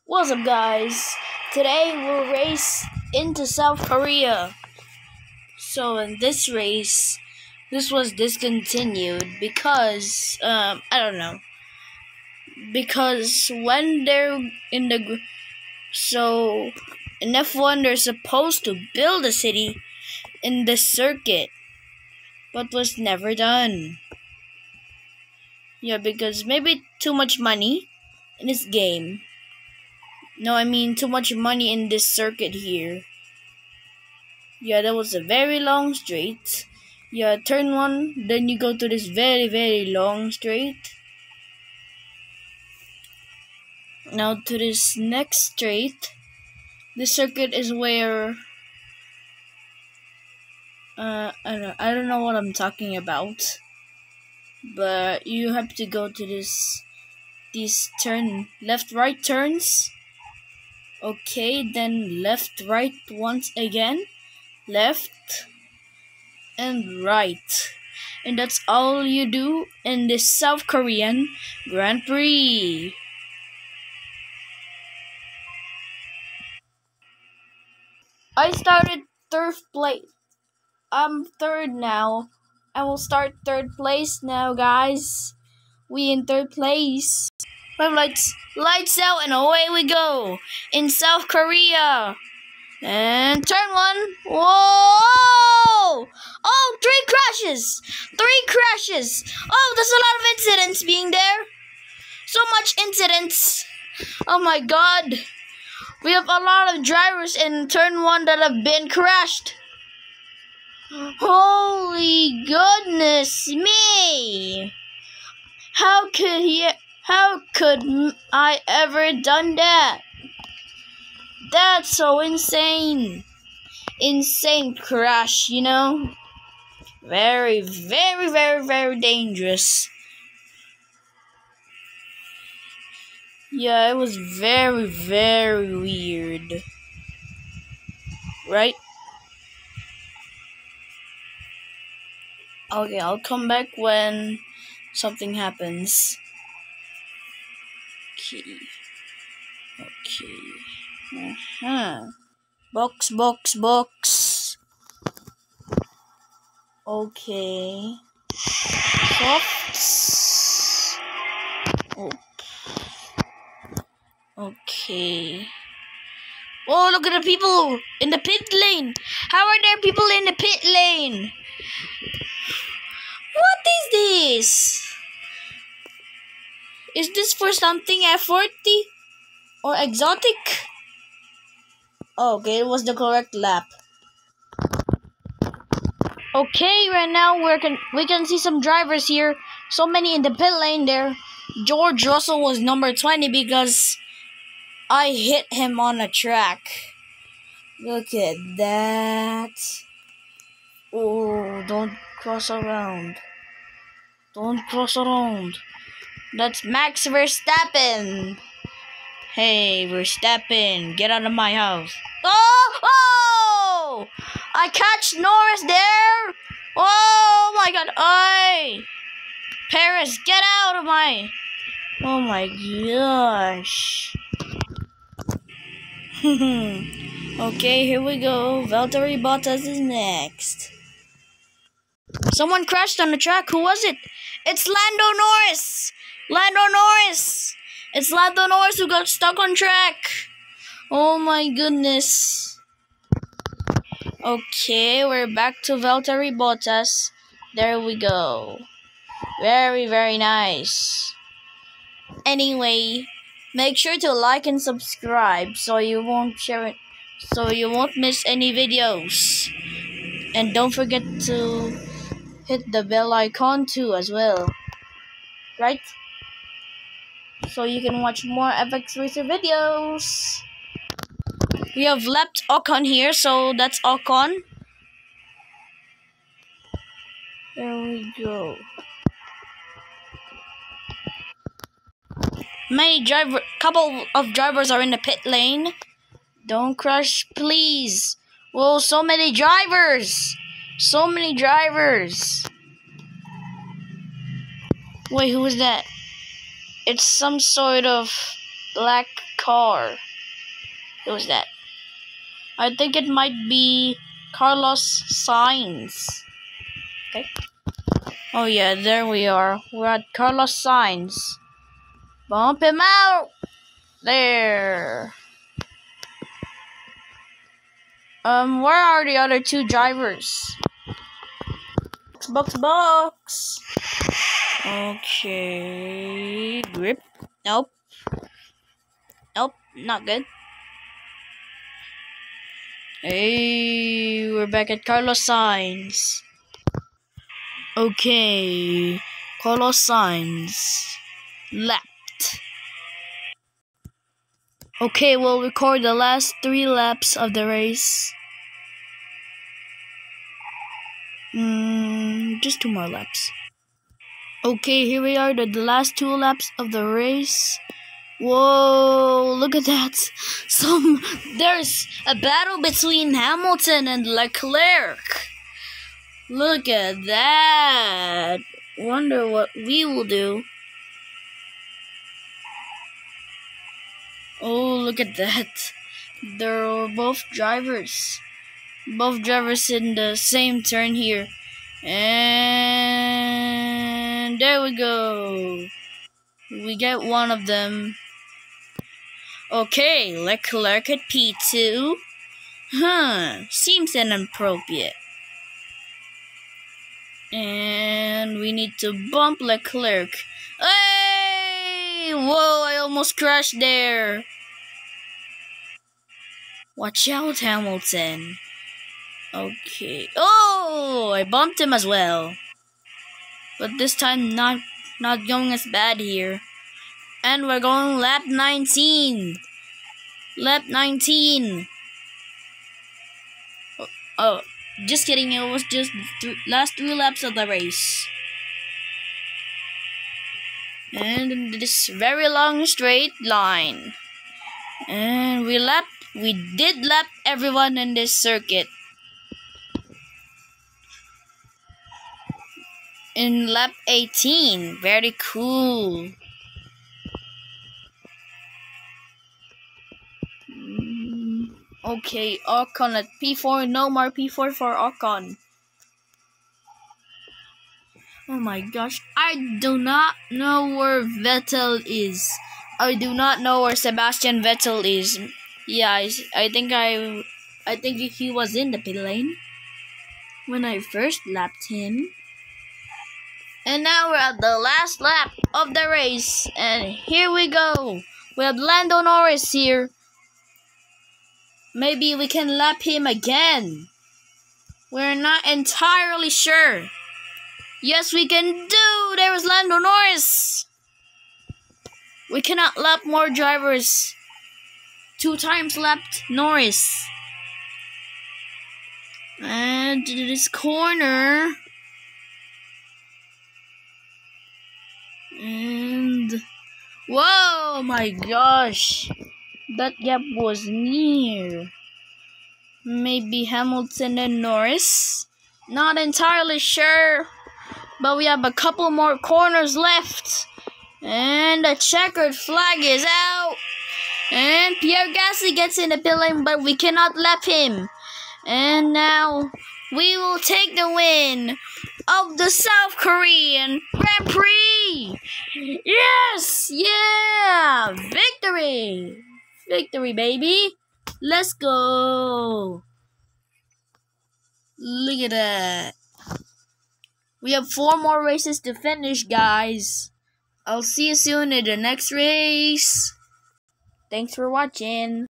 What's up, guys? Today we'll race into South Korea. So in this race, this was discontinued because I don't know. Because when they're in the in F1 they're supposed to build a city in the circuit, but was never done. Yeah, because maybe too much money in this game. No, I mean too much money in this circuit here. Yeah, that was a very long straight. Yeah, turn one, then you go to this very, very long straight. Now to this next straight. This circuit is where I don't know what I'm talking about. But you have to go to these left right turns. Okay, then left right once again. Left and right. And that's all you do in this South Korean Grand Prix. I started third place. I'm third now. I will start third place now, guys. We in third place. Lights out and away we go in South Korea. And turn one. Whoa! Oh, three crashes! Oh, there's a lot of incidents being there. So much incidents. Oh my god. We have a lot of drivers in turn one that have been crashed. Holy goodness me! How could I ever done that? That's so insane. Insane crash, you know? Very, very, very, very dangerous. Yeah, it was very, very weird. Right? Okay, I'll come back when something happens. Okay. Box. Okay. Softs. Oh. Okay. Oh, look at the people in the pit lane. How are there people in the pit lane? What is this? Is this for something F40 or exotic? Oh, okay, it was the correct lap. Okay, right now we can see some drivers here. So many in the pit lane there. George Russell was number 20 because I hit him on a track. Look at that. Oh, don't cross around. That's Max Verstappen. Hey, Verstappen, get out of my house. Oh! I catch Norris there. Oh my god. Oi! Paris, get out of my... Oh my gosh. Okay, here we go. Valtteri Bottas is next. Someone crashed on the track. Who was it? It's Lando Norris. It's Lando Norris who got stuck on track. Oh my goodness. Okay, we're back to Valtteri Bottas. There we go. Very, very nice. Anyway, make sure to like and subscribe so you won't miss any videos. And don't forget to hit the bell icon too as well. Right? So you can watch more FX Racer videos. We have left Ocon here, so that's Ocon. There we go. Couple of drivers are in the pit lane. Don't crash, please. Whoa, so many drivers. Wait, who is that? It's some sort of black car. Who's that? I think it might be Carlos Sainz. Okay. Oh yeah, there we are. We're at Carlos Sainz. Bump him out! There. Where are the other two drivers? Box. Okay. Grip. Nope, not good. Hey, we're back at Carlos Sainz. Okay, Carlos Sainz lapped. Okay, we'll record the last 3 laps of the race. Just 2 more laps. Okay, here we are, the last 2 laps of the race. Whoa, look at that. There's a battle between Hamilton and Leclerc. Look at that. Wonder what we will do. Oh, look at that. They're both drivers. Both drivers in the same turn here. And there we go. We get one of them. Okay, Leclerc at P2. Seems inappropriate. And we need to bump Leclerc. Hey! Whoa, I almost crashed there. Watch out, Hamilton. Okay. Oh, I bumped him as well. But this time not going as bad here. And we're going lap 19. Lap 19. Oh, just kidding. It was just the last 3 laps of the race. And this very long straight line. And we did lap everyone in this circuit. In lap 18. Very cool. Okay, Ocon at P4. No more P4 for Ocon. Oh my gosh. I do not know where Vettel is. I do not know where Sebastian Vettel is. Yeah, I think he was in the pit lane when I first lapped him. And now we're at the last lap of the race. And here we go. We have Lando Norris here. Maybe we can lap him again. We're not entirely sure. Yes, we can do. There was Lando Norris. We cannot lap more drivers. 2 times lapped Norris. And to this corner. And whoa, my gosh. That gap was near. Maybe Hamilton and Norris. Not entirely sure. But we have a couple more corners left. And the checkered flag is out. And Pierre Gasly gets in the pit lane, but we cannot lap him. And now we will take the win of the South Korean Grand Prix. Yes! Yeah! Victory! Victory, baby. Let's go. Look at that. We have 4 more races to finish, guys. I'll see you soon in the next race. Thanks for watching.